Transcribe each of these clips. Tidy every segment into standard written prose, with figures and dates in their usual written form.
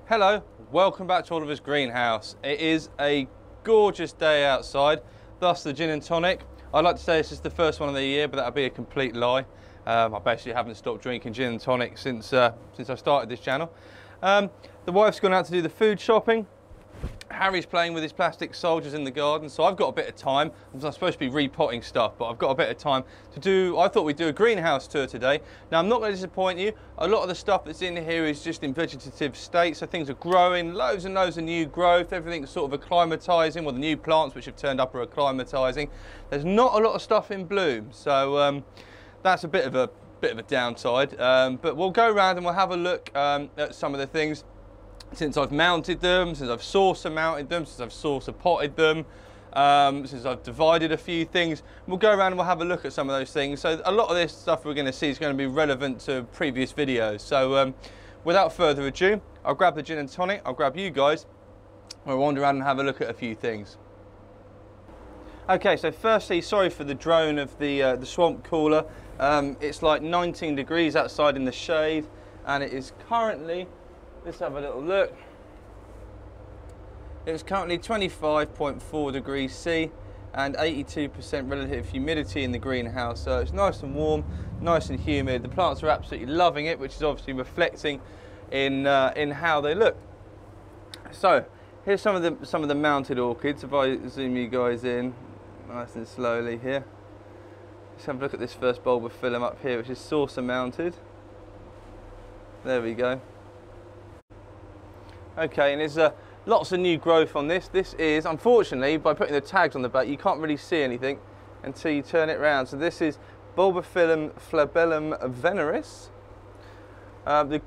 Hello, welcome back to Oliver's greenhouse. It is a gorgeous day outside, thus the gin and tonic. I'd like to say this is the first one of the year, but that would be a complete lie. I basically haven't stopped drinking gin and tonic since I started this channel. The wife's gone out to do the food shopping. Harry's playing with his plastic soldiers in the garden, so I've got a bit of time. I'm supposed to be repotting stuff, but I've got a bit of time to do. I thought we'd do a greenhouse tour today. Now, I'm not going to disappoint you. A lot of the stuff that's in here is just in vegetative state, so things are growing, loads and loads of new growth. Everything's sort of acclimatising. Well, the new plants which have turned up are acclimatising. There's not a lot of stuff in bloom, so that's a bit of a downside. But we'll go around and we'll have a look at some of the things. Since I've mounted them, since I've saucer mounted them, since I've saucer potted them, since I've divided a few things, we'll go around and we'll have a look at some of those things. So a lot of this stuff we're going to see is going to be relevant to previous videos. So without further ado, I'll grab the gin and tonic, I'll grab you guys, we'll wander around and have a look at a few things. Okay, so firstly, sorry for the drone of the swamp cooler. It's like 19 degrees outside in the shade, and it is currently, let's have a little look. It's currently 25.4 degrees C and 82% relative humidity in the greenhouse. So it's nice and warm, nice and humid. The plants are absolutely loving it, which is obviously reflecting in how they look. So here's some of the mounted orchids. If I zoom you guys in nice and slowly here. Let's have a look at this first bulb of phyllum up here, which is saucer mounted. There we go. Okay, and there's lots of new growth on this. This is, unfortunately, by putting the tags on the back, you can't really see anything until you turn it around. So this is Bulbophyllum flabellum veneris. The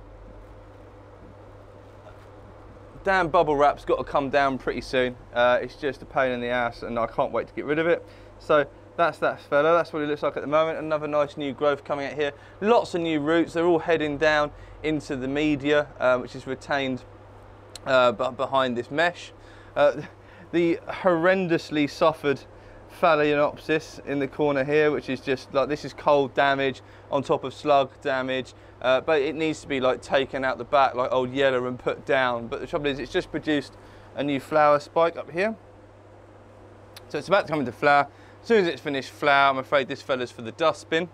damn bubble wrap's got to come down pretty soon. It's just a pain in the ass, and I can't wait to get rid of it. So that's that fella. That's what it looks like at the moment. Another nice new growth coming out here. Lots of new roots. They're all heading down into the media, which is retained behind this mesh. The horrendously suffered Phalaenopsis in the corner here, which is just like, this is cold damage on top of slug damage, but it needs to be like taken out the back like old yellow and put down. But the trouble is, it's just produced a new flower spike up here, so it's about to come into flower. As soon as it's finished flower, I'm afraid this fella's for the dustbin.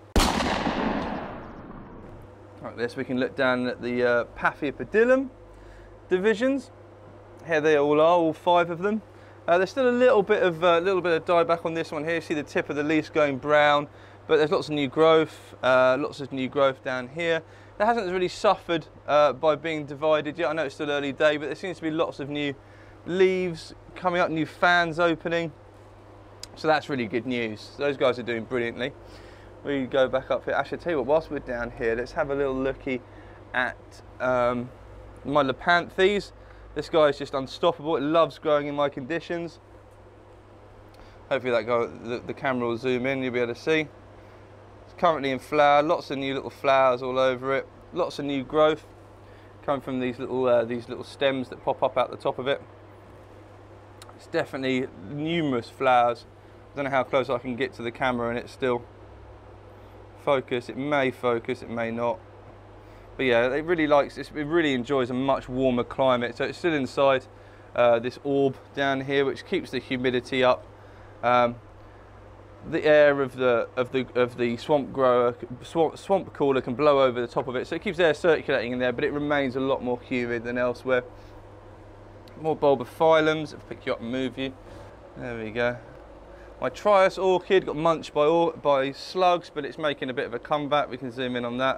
Like this, we can look down at the Paphiopedilum divisions. Here they all are, all 5 of them. There's still a little bit of dieback on this one here. See the tip of the leaves going brown, but there's lots of new growth. Down here. That hasn't really suffered by being divided yet. I know it's still early day, but there seems to be lots of new leaves coming up, new fans opening. So that's really good news. Those guys are doing brilliantly. We go back up here. Actually, I'll tell you what, whilst we're down here, let's have a little looky at my Lepanthes. This guy is just unstoppable. It loves growing in my conditions. Hopefully the camera will zoom in, you'll be able to see. It's currently in flower, lots of new little flowers all over it. Lots of new growth coming from these little stems that pop up out the top of it. It's definitely numerous flowers. I don't know how close I can get to the camera and it's still focus. It may focus, it may not. But yeah, it really likes this. It really enjoys a much warmer climate. So it's still inside this orb down here, which keeps the humidity up. The air of the swamp cooler can blow over the top of it, so it keeps air circulating in there, but it remains a lot more humid than elsewhere. More bulbophyllums. I'll pick you up and move you. There we go. My Trias orchid got munched by slugs, but it's making a bit of a comeback. We can zoom in on that.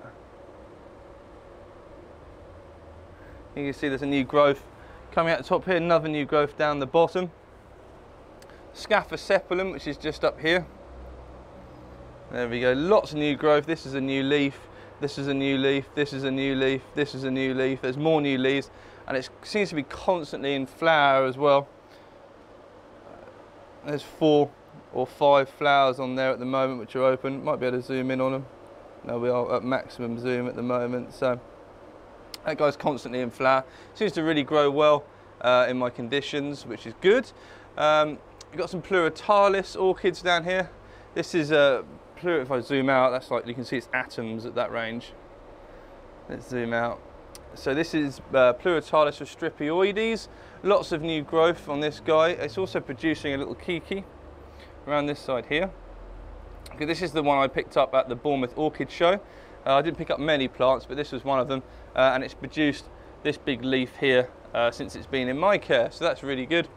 You can see there's a new growth coming out the top here, another new growth down the bottom. Scaphocephalum, which is just up here. There we go, lots of new growth. This is a new leaf, this is a new leaf, this is a new leaf, this is a new leaf. There's more new leaves, and it seems to be constantly in flower as well. There's 4 or 5 flowers on there at the moment which are open. Might be able to zoom in on them. No, we are at maximum zoom at the moment, so that guy's constantly in flower. Seems to really grow well in my conditions, which is good. We've got some Pluritalis orchids down here. This is if I zoom out, that's like, you can see it's atoms at that range. Let's zoom out. So this is Pluritalis of Stripioides. Lots of new growth on this guy. It's also producing a little kiki around this side here. Okay, this is the one I picked up at the Bournemouth Orchid Show. I didn't pick up many plants, but this was one of them, and it's produced this big leaf here since it's been in my care, so that's really good.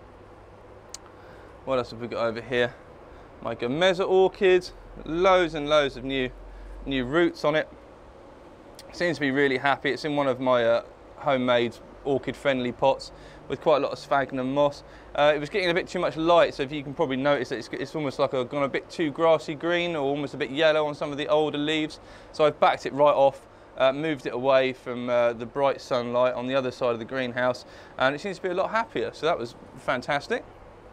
What else have we got over here? My Gamesa orchid, loads and loads of new roots on it. Seems to be really happy. It's in one of my homemade orchid friendly pots with quite a lot of sphagnum moss. It was getting a bit too much light, so if you can probably notice that it's almost like I've gone a bit too grassy green or almost a bit yellow on some of the older leaves. So I've backed it right off, moved it away from the bright sunlight on the other side of the greenhouse, and it seems to be a lot happier, so that was fantastic.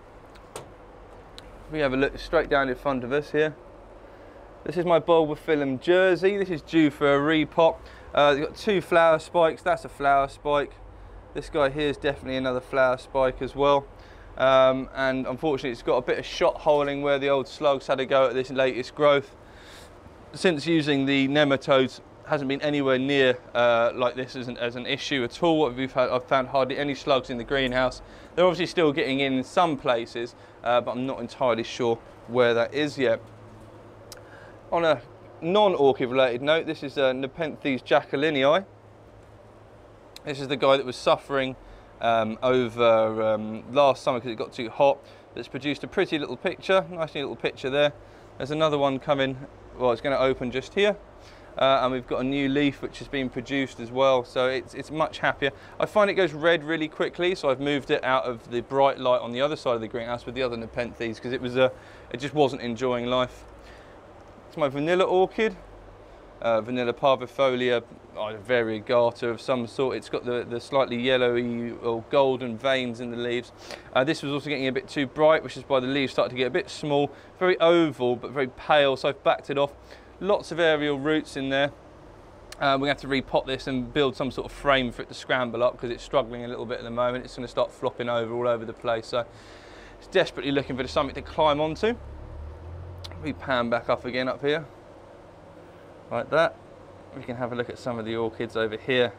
We have a look straight down in front of us here. This is my Bulbophyllum jersey. This is due for a repot. You've got 2 flower spikes. That's a flower spike. This guy here is definitely another flower spike as well. And unfortunately it's got a bit of shot holing where the old slugs had a go at this latest growth. Since using the nematodes, hasn't been anywhere near like this as an issue at all. I've found hardly any slugs in the greenhouse. They're obviously still getting in some places, but I'm not entirely sure where that is yet. On a non-orchid related note, this is Nepenthes jacquelinii. This is the guy that was suffering over last summer because it got too hot. It's produced a pretty little picture, nice little picture there. There's another one coming, well, it's going to open just here. And we've got a new leaf which has been produced as well, so it's much happier. I find it goes red really quickly, so I've moved it out of the bright light on the other side of the greenhouse with the other Nepenthes because it just wasn't enjoying life. It's my vanilla orchid, vanilla parvifolia, variegata of some sort. It's got the slightly yellowy or golden veins in the leaves. This was also getting a bit too bright, which is why the leaves started to get a bit small, very oval but very pale, so I've backed it off. Lots of aerial roots in there. We're going to have to repot this and build some sort of frame for it to scramble up because it's struggling a little bit at the moment. It's going to start flopping over all over the place, so it's desperately looking for something to climb onto. We pan back up again up here, like that. We can have a look at some of the orchids over here.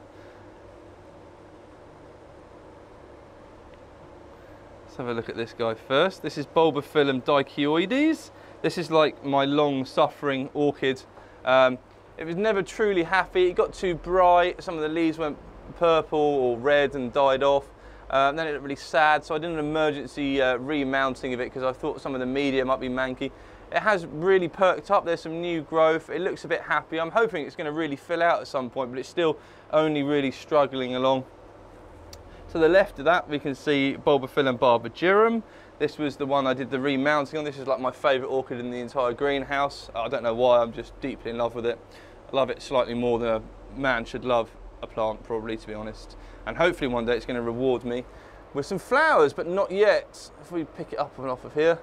Let's have a look at this guy first. This is Bulbophyllum dicyoides. This is like my long-suffering orchid. It was never truly happy. It got too bright. Some of the leaves went purple or red and died off. Then it looked really sad, so I did an emergency remounting of it because I thought some of the media might be manky. It has really perked up. There's some new growth. It looks a bit happy. I'm hoping it's going to really fill out at some point, but it's still only really struggling along. To the left of that, we can see Bulbophyllum barbagirum. This was the one I did the remounting on. This is like my favourite orchid in the entire greenhouse. I don't know why, I'm just deeply in love with it. I love it slightly more than a man should love a plant, probably, to be honest. And hopefully one day it's going to reward me with some flowers, but not yet. If we pick it up and off of here,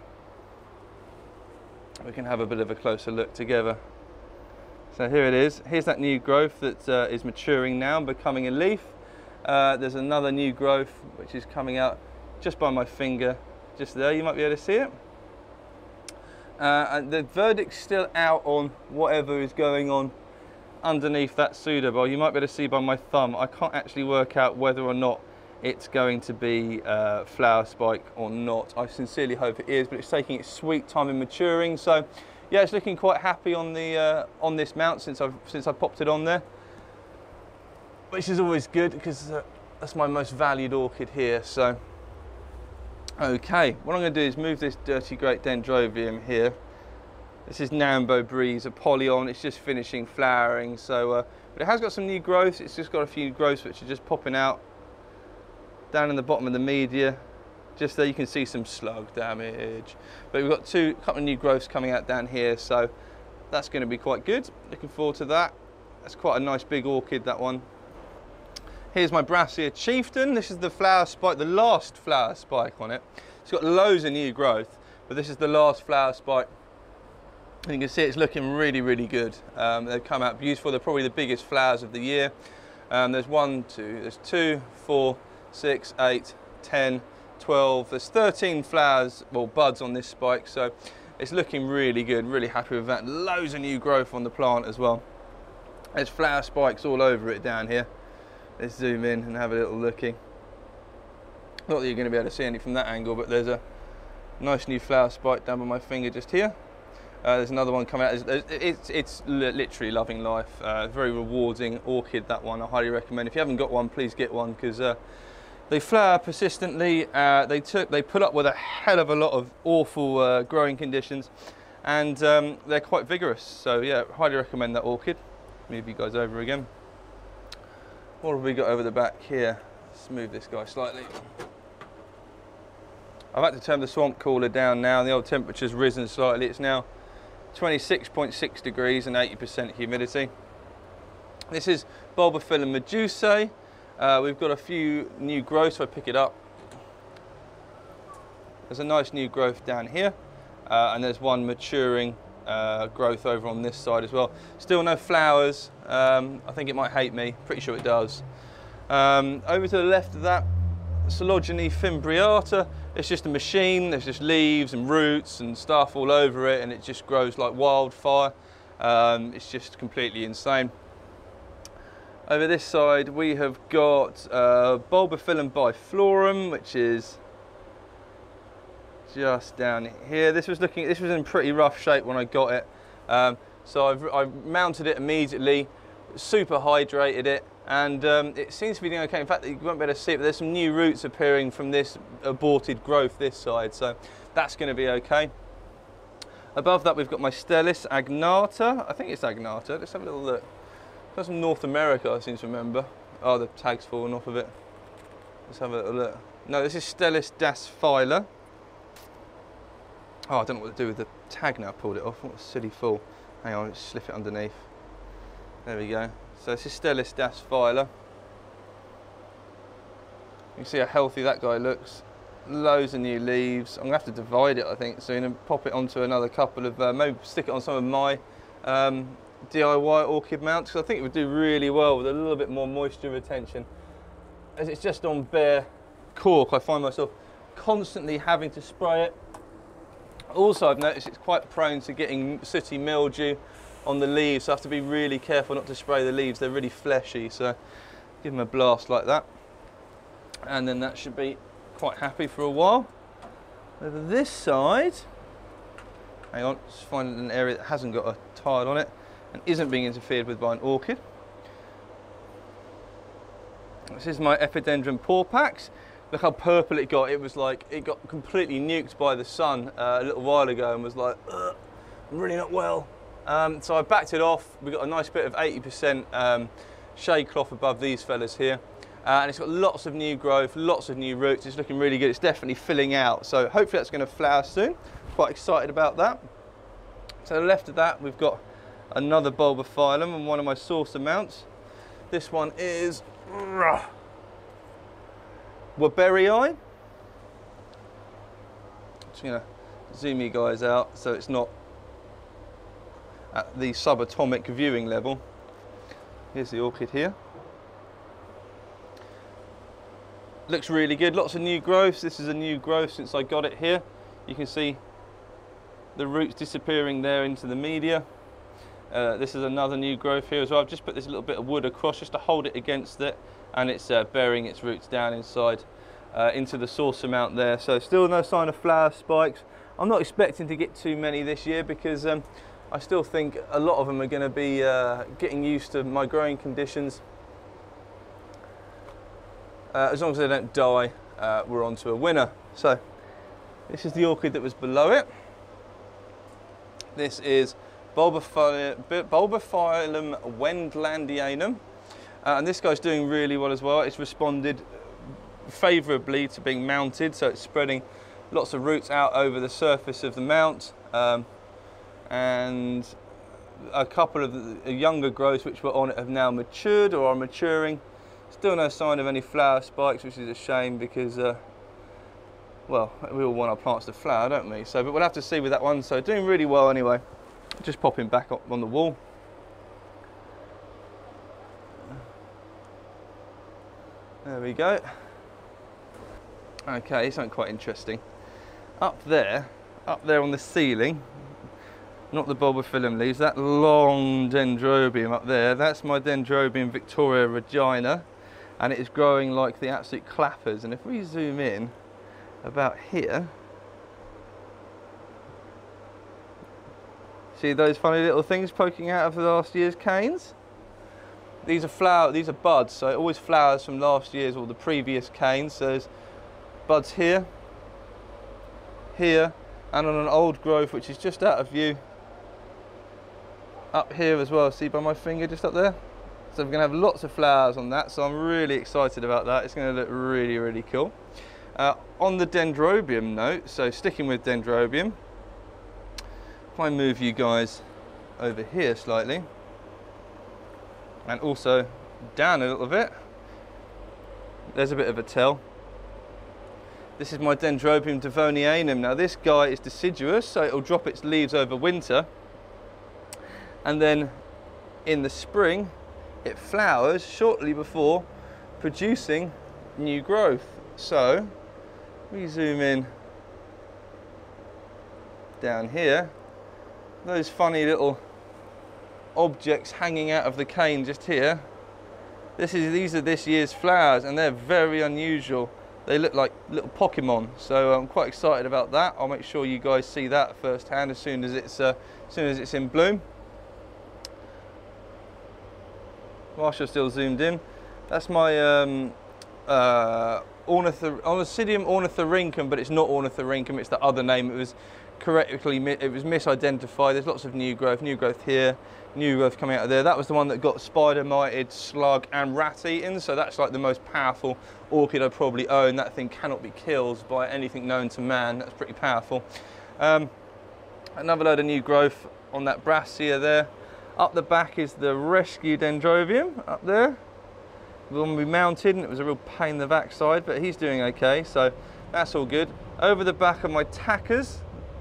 we can have a bit of a closer look together. So here it is. Here's that new growth that is maturing now and becoming a leaf. There's another new growth which is coming out just by my finger, just there. You might be able to see it. And the verdict's still out on whatever is going on underneath that pseudobulb. You might be able to see by my thumb. I can't actually work out whether or not it's going to be flower spike or not. I sincerely hope it is, but it's taking its sweet time in maturing. So yeah, it's looking quite happy on the on this mount since I've popped it on there, which is always good because that's my most valued orchid here. So okay, what I'm going to do is move this dirty great dendrobium here. This is Nambo Breeze, Apollyon. It's just finishing flowering, so but it has got some new growths. It's just got a few growths which are just popping out down in the bottom of the media. Just there you can see some slug damage, but we've got a couple of new growths coming out down here, so that's going to be quite good. Looking forward to that. That's quite a nice big orchid, that one. Here's my Brassica chieftain. This is the flower spike, the last flower spike on it. It's got loads of new growth, but this is the last flower spike. And you can see it's looking really, really good. They've come out beautiful. They're probably the biggest flowers of the year. There's 2, 4, 6, 8, 10, 12. There's 13 flowers, well, buds on this spike. So it's looking really good, really happy with that. Loads of new growth on the plant as well. There's flower spikes all over it down here. Let's zoom in and have a little looking. Not that you're going to be able to see any from that angle, but there's a nice new flower spike down by my finger just here. There's another one coming out. It's literally loving life. Very rewarding orchid, that one. I highly recommend. If you haven't got one, please get one, because they flower persistently. They put up with a hell of a lot of awful growing conditions, and they're quite vigorous. So yeah, highly recommend that orchid. Move you guys over again. What have we got over the back here? Let's move this guy slightly. I've had to turn the swamp cooler down now. The old temperature's risen slightly. It's now 26.6 degrees and 80% humidity. This is Bulbophyllum medusae. We've got a few new growths. If I pick it up, there's a nice new growth down here, and there's one maturing growth over on this side as well. Still no flowers. I think it might hate me. Pretty sure it does. Over to the left of that, Coleogene fimbriata. It's just a machine. There's just leaves and roots and stuff all over it, and it just grows like wildfire. It's just completely insane. Over this side we have got Bulbophyllum biflorum, which is just down here. This was in pretty rough shape when I got it, so I mounted it immediately, super hydrated it, and it seems to be doing okay. In fact, you won't be able to see it, but there's some new roots appearing from this aborted growth this side, so that's going to be okay. Above that we've got my Stelis agnata. I think it's agnata. Let's have a little look. That's from North America, I seem to remember. Oh, the tag's fallen off of it. Let's have a little look. No, this is Stelis dasyphylla. Oh, I don't know what to do with the tag now. I pulled it off. What a silly fool. Hang on, let's slip it underneath. There we go. So this is Stelis dasyphylla. You can see how healthy that guy looks. Loads of new leaves. I'm going to have to divide it, I think, soon, and pop it onto another couple of, maybe stick it on some of my DIY orchid mounts, because I think it would do really well with a little bit more moisture retention. As it's just on bare cork, I find myself constantly having to spray it. Also, I've noticed it's quite prone to getting sooty mildew on the leaves, so I have to be really careful not to spray the leaves. They're really fleshy, so give them a blast like that, and then that should be quite happy for a while. Over this side, hang on, just finding an area that hasn't got a tile on it and isn't being interfered with by an orchid. This is my Epidendrum porpax. Look how purple it got. It was like, it got completely nuked by the sun a little while ago and was like, I'm really not well. So I backed it off. We got a nice bit of 80% shade cloth above these fellas here. And it's got lots of new growth, lots of new roots. It's looking really good. It's definitely filling out. So hopefully that's going to flower soon. Quite excited about that. To the left of that, we've got another Bulbophyllum and one of my saucer mounts. This one is Weberii. Just going to zoom you guys out so it's not at the subatomic viewing level. Here's the orchid here. Looks really good, lots of new growths. This is a new growth since I got it here. You can see the roots disappearing there into the media. This is another new growth here as well. I've just put this little bit of wood across just to hold it against it, and it's burying its roots down inside into the saucer mount there. So still no sign of flower spikes. I'm not expecting to get too many this year because I still think a lot of them are going to be getting used to my growing conditions. As long as they don't die, we're on to a winner. So this is the orchid that was below it. This is Bulbophyllum wendlandianum, and this guy's doing really well as well. It's responded favourably to being mounted, so it's spreading lots of roots out over the surface of the mount, and a couple of the younger growths which were on it have now matured or are maturing. Still no sign of any flower spikes, which is a shame because, well, we all want our plants to flower, don't we? So, but we'll have to see with that one. So doing really well anyway. Just popping back up on the wall. There we go. Okay, something quite interesting. Up there on the ceiling, not the bulbophyllum leaves, that long dendrobium up there, that's my Dendrobium Victoria Regina, and it is growing like the absolute clappers. And if we zoom in about here, see those funny little things poking out of last year's canes? These are buds, so it always flowers from last year's or the previous canes. So there's buds here, here, and on an old growth which is just out of view, up here as well, see by my finger just up there? So we're going to have lots of flowers on that, so I'm really excited about that. It's going to look really, really cool. On the dendrobium note, so sticking with dendrobium, if I move you guys over here slightly, and also down a little bit, there's a bit of a tell. This is my Dendrobium Devonianum. Now this guy is deciduous, so it'll drop its leaves over winter, and then in the spring it flowers shortly before producing new growth. So we zoom in down here, those funny little objects hanging out of the cane just here, these are this year's flowers, and they're very unusual. They look like little Pokemon, so I'm quite excited about that. I'll make sure you guys see that firsthand as soon as it's in bloom. Whilst you're still zoomed in, that's my Oncidium ornithorhynchum, but it's not ornithorhynchum, it's the other name. It was misidentified. There's lots of new growth here, new growth coming out of there. That was the one that got spider mited, slug and rat eaten, so that's like the most powerful orchid I probably own. That thing cannot be killed by anything known to man. That's pretty powerful. Another load of new growth on that Brassia there. Up the back is the rescue Dendrobium up there. The one we mounted, and it was a real pain in the backside, but he's doing okay, so that's all good. Over the back of my Tacas,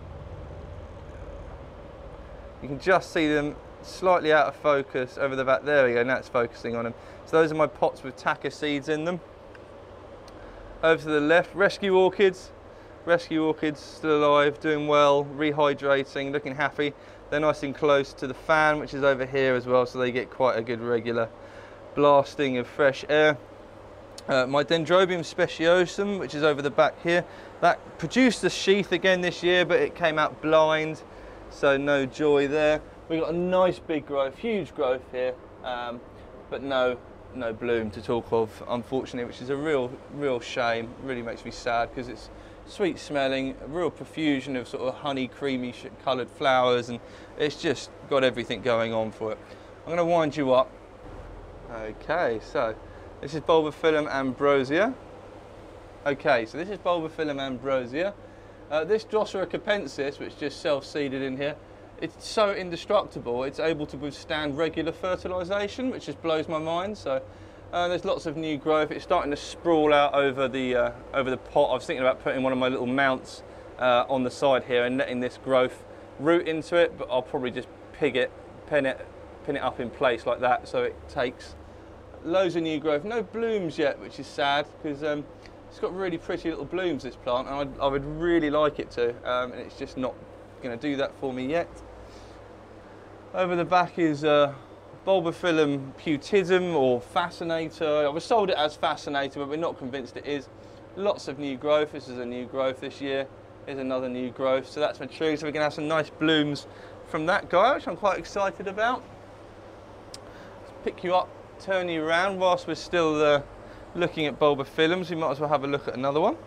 you can just see them slightly out of focus over the back. There we go, now it's focusing on them. So those are my pots with Taca seeds in them. Over to the left, rescue orchids. Rescue orchids still alive, doing well, rehydrating, looking happy. They're nice and close to the fan, which is over here as well, so they get quite a good regular blasting of fresh air. My Dendrobium speciosum, which is over the back here, that produced a sheath again this year, but it came out blind, so no joy there. We've got a nice big growth, huge growth here, but no bloom to talk of, unfortunately, which is a real shame. Really makes me sad because it's sweet smelling, a real profusion of sort of honey creamy coloured flowers, and it's just got everything going on for it. I'm going to wind you up. Okay, so this is Bulbophyllum ambrosia. Okay, so this is Bulbophyllum ambrosia. This Drosera capensis, which just self-seeded in here, it's so indestructible. It's able to withstand regular fertilisation, which just blows my mind. So there's lots of new growth. It's starting to sprawl out over the pot. I was thinking about putting one of my little mounts on the side here and letting this growth root into it, but I'll probably just pin it up in place like that, so it takes loads of new growth. No blooms yet, which is sad, because it's got really pretty little blooms, this plant, and I would really like it to, and it's just not going to do that for me yet. Over the back is Bulbophyllum putidum, or fascinator. I was sold it as fascinator, but we're not convinced it is. Lots of new growth. This is a new growth this year. Here's another new growth. So that's maturing, so we're going to have some nice blooms from that guy, which I'm quite excited about. Let's pick you up, turn you around whilst we're still looking at Bulbophyllums. We might as well have a look at another one.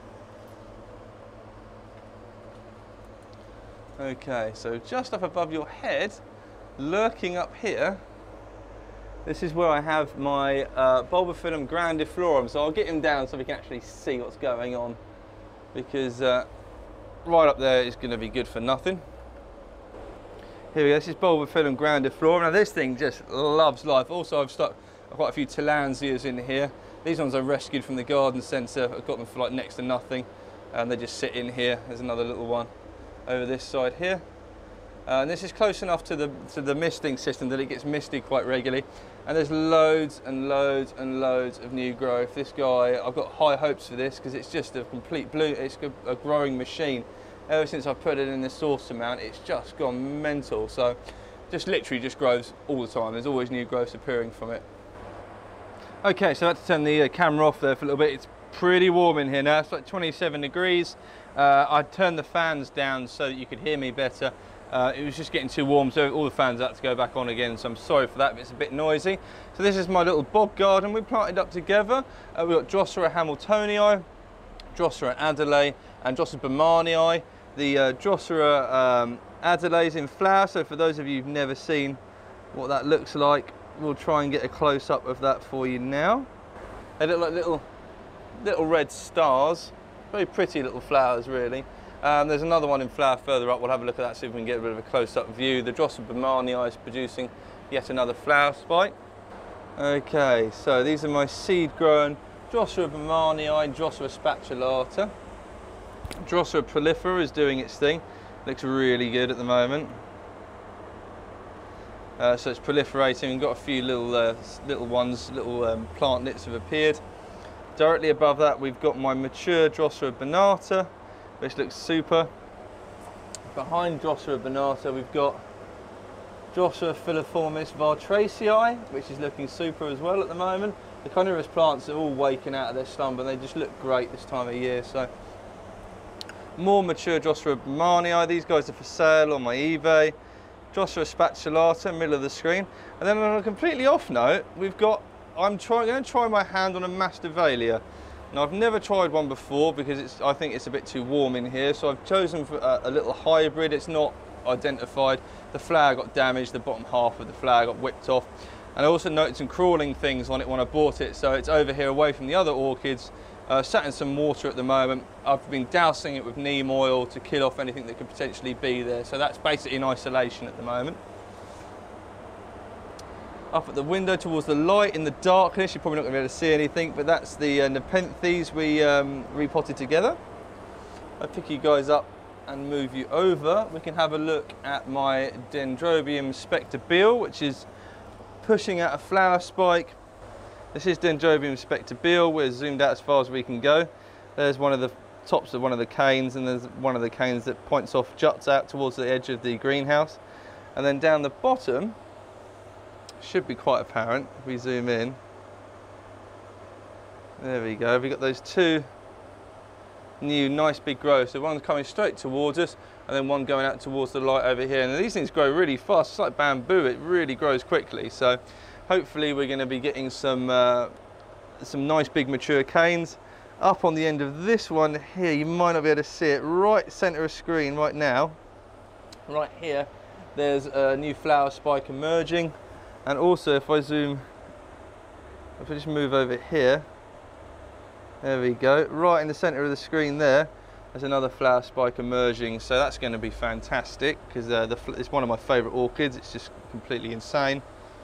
Okay, so just up above your head, lurking up here, this is where I have my Bulbophyllum grandiflorum. So I'll get him down so we can actually see what's going on, because right up there is going to be good for nothing. Here we go, this is Bulbophyllum grandiflorum. Now this thing just loves life. Also I've stuck quite a few Tillandsias in here. These ones I rescued from the garden centre. I've got them for like next to nothing, and they just sit in here. There's another little one over this side here. And this is close enough to the misting system that it gets misted quite regularly. And there's loads and loads and loads of new growth. This guy, I've got high hopes for this because it's just a complete bloom. It's a growing machine. ever since I put it in this source amount, it's just gone mental. So just literally just grows all the time. There's always new growths appearing from it. Okay, so I had to turn the camera off there for a little bit. It's pretty warm in here now. It's like 27 degrees. I turned the fans down so that you could hear me better. It was just getting too warm, so all the fans had to go back on again, so I'm sorry for that, but it's a bit noisy. So this is my little bog garden we planted up together. We've got Drosera Hamiltonii, Drosera Adelaide, and Drosera Bermanii. The Drosera Adelaide is in flower, so for those of you who've never seen what that looks like, we'll try and get a close-up of that for you now. They look like little red stars. Very pretty little flowers, really. There's another one in flower further up. We'll have a look at that, see if we can get a bit of a close-up view. The Drosera Bermanii is producing yet another flower spike. Okay, so these are my seed-grown Drosera Bermanii, Drosera spatulata. Drosera prolifera is doing its thing. Looks really good at the moment. So it's proliferating. We've got a few little ones, plantlets have appeared. Directly above that, we've got my mature Drosera Benata, which looks super. Behind Drosera Benata, we've got Drosera filiformis vartracii, which is looking super as well at the moment. The carnivorous plants are all waking out of their slumber, and they just look great this time of year. So, more mature Drosera Bermanii. These guys are for sale on my eBay. Drosera spatulata, middle of the screen. And then on a completely off note, we've got, I'm going to try my hand on a Masdevallia. Now I've never tried one before because I think it's a bit too warm in here, so I've chosen for a little hybrid. It's not identified. The flower got damaged, the bottom half of the flower got whipped off. And I also noticed some crawling things on it when I bought it, so it's over here away from the other orchids, sat in some water at the moment. I've been dousing it with neem oil to kill off anything that could potentially be there, so that's basically in isolation at the moment. Up at the window towards the light in the darkness, you're probably not going to be able to see anything, but that's the Nepenthes we repotted together. I'll pick you guys up and move you over. We can have a look at my Dendrobium spectabile, which is pushing out a flower spike. This is Dendrobium spectabile. We're zoomed out as far as we can go. There's one of the tops of one of the canes, and there's one of the canes that points off, juts out towards the edge of the greenhouse. And then down the bottom, should be quite apparent if we zoom in. There we go. We've got those two new nice big growths. So one's coming straight towards us, and then one going out towards the light over here. And these things grow really fast. It's like bamboo. It really grows quickly. So hopefully we're going to be getting some nice big mature canes. Up on the end of this one here, you might not be able to see it, right center of screen right now. Right here, there's a new flower spike emerging. And also if I just move over here, there we go, right in the center of the screen there, there's another flower spike emerging. So that's going to be fantastic because it's one of my favorite orchids. It's just completely insane.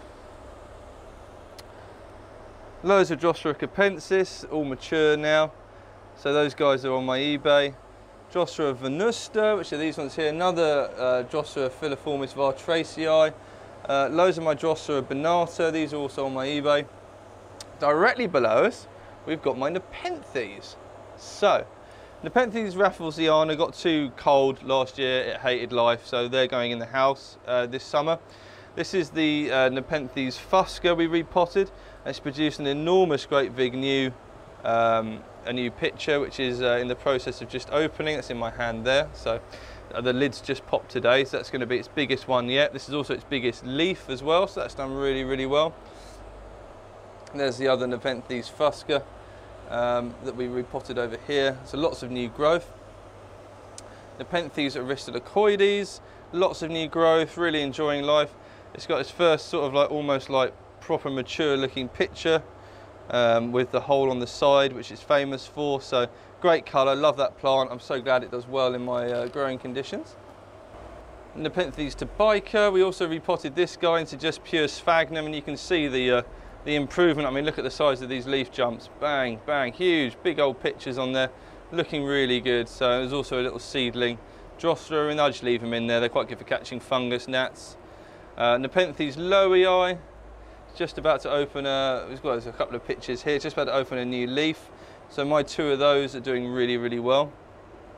Loads of Drosera capensis, all mature now. So those guys are on my eBay. Drosera venusta, which are these ones here, another Drosera filiformis vartracii. Loads of my Drosera Benata, these are also on my eBay. Directly below us, we've got my Nepenthes. So, Nepenthes rafflesiana got too cold last year, it hated life, so they're going in the house this summer. This is the Nepenthes fusca we repotted. It's produced an enormous great big a new pitcher, which is in the process of just opening. That's in my hand there. So the lid's just popped today, so that's going to be its biggest one yet. This is also its biggest leaf as well, so that's done really, really well. And there's the other Nepenthes fusca that we repotted over here. So lots of new growth. Nepenthes aristolochoides, lots of new growth, really enjoying life. It's got its first sort of like almost like proper mature looking pitcher with the hole on the side, which it's famous for. So great colour, love that plant. I'm so glad it does well in my growing conditions. Nepenthes tobica, we also repotted this guy into just pure sphagnum, and you can see the improvement. I mean, look at the size of these leaf jumps. Bang, bang, huge, big old pitchers on there, looking really good. So there's also a little seedling Drosera, and I just leave them in there. They're quite good for catching fungus gnats. Nepenthes lowii, just about to open there's a couple of pictures here, just about to open a new leaf. So my two of those are doing really, really well.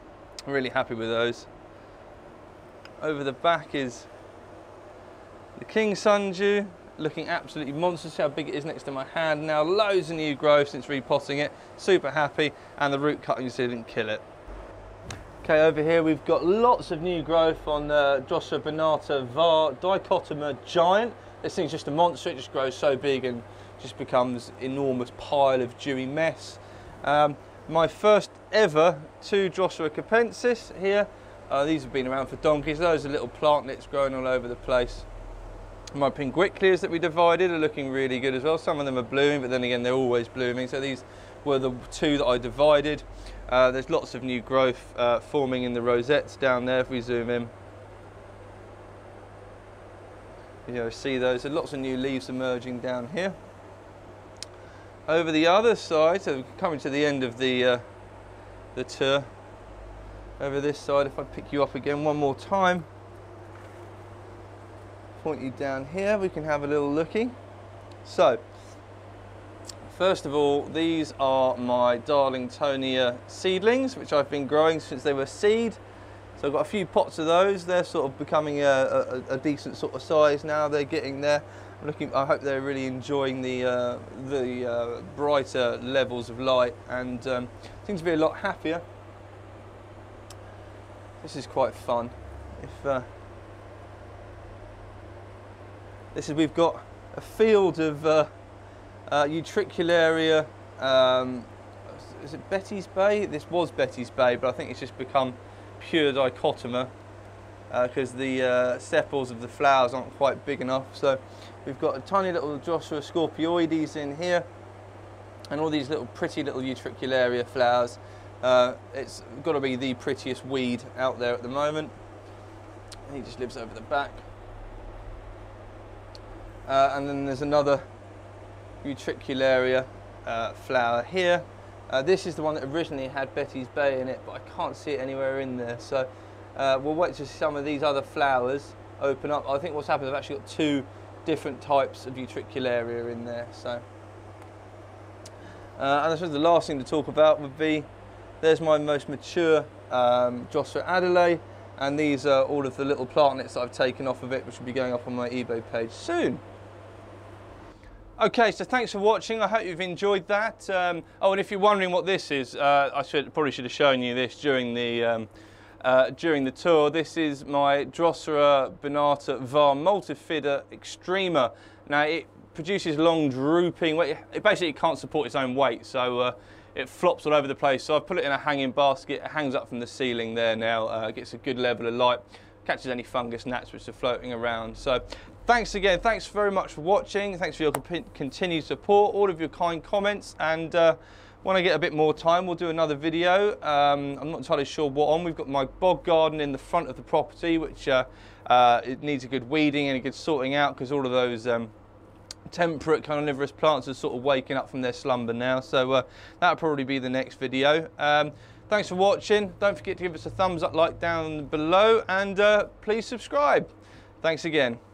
Really happy with those. Over the back is the King Sundew, looking absolutely monstrous. See how big it is next to my hand now. Loads of new growth since repotting it. Super happy, and the root cuttings didn't kill it. Okay, over here we've got lots of new growth on Drosera binata var dichotomer giant. This thing's just a monster. It just grows so big and just becomes an enormous pile of dewy mess. My first ever 2 Drosera capensis here. These have been around for donkeys. Those are little plantlets growing all over the place. My pinguiclias that we divided are looking really good as well. Some of them are blooming, but then again they're always blooming. So these were the 2 that I divided. There's lots of new growth forming in the rosettes down there if we zoom in. You see those. There's lots of new leaves emerging down here. Over the other side, so coming to the end of the tour. Over this side, if I pick you up again one more time, point you down here, we can have a little looky. So, first of all, these are my Darlingtonia seedlings, which I've been growing since they were seed. So I've got a few pots of those. They're sort of becoming a decent sort of size now. They're getting there. I hope they're really enjoying the brighter levels of light, and seem to be a lot happier. This is quite fun. We've got a field of Utricularia. Is it Betty's Bay? This was Betty's Bay, but I think it's just become pure dichotomer because the sepals of the flowers aren't quite big enough. So we've got a tiny little Drosera scorpioides in here, and all these little pretty little Utricularia flowers. It's got to be the prettiest weed out there at the moment. He just lives over the back. And then there's another Utricularia flower here. This is the one that originally had Betty's Bay in it, but I can't see it anywhere in there. So we'll wait to see some of these other flowers open up. I think what's happened, I've actually got 2 different types of Utricularia in there. So, and I suppose the last thing to talk about would be, there's my most mature Drosera Adelaide, and these are all of the little plantlets that I've taken off of it, which will be going up on my eBay page soon. Okay, so thanks for watching. I hope you've enjoyed that. Oh, and if you're wondering what this is, I probably should have shown you this during the tour. This is my Drosera binata var multifida extrema. Now it produces long drooping. It basically can't support its own weight, so it flops all over the place. So I've put it in a hanging basket. It hangs up from the ceiling there now. Gets a good level of light. Catches any fungus gnats which are floating around. So thanks again. Thanks very much for watching. Thanks for your continued support, all of your kind comments. And when I get a bit more time, we'll do another video. I'm not entirely sure what on. We've got my bog garden in the front of the property, which it needs a good weeding and a good sorting out, because all of those temperate carnivorous plants are sort of waking up from their slumber now. So that'll probably be the next video. Thanks for watching. Don't forget to give us a thumbs up, like down below, and please subscribe. Thanks again.